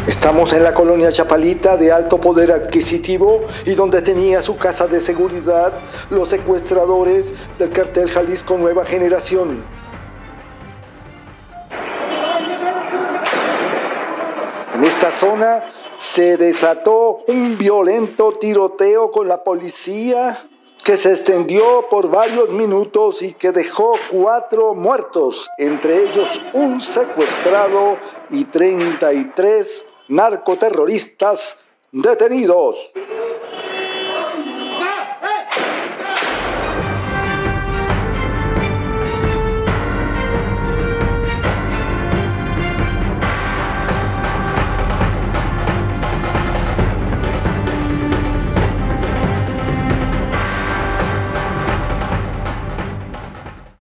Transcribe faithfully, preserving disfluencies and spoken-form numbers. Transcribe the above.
Estamos en la colonia Chapalita, de alto poder adquisitivo, y donde tenía su casa de seguridad los secuestradores del cartel Jalisco Nueva Generación. En esta zona se desató un violento tiroteo con la policía que se extendió por varios minutos y que dejó cuatro muertos, entre ellos un secuestrado y treinta y tres narcoterroristas detenidos.